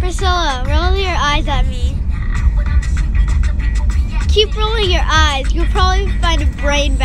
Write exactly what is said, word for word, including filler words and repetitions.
Priscilla, roll your eyes at me. Keep rolling your eyes. You'll probably find a brain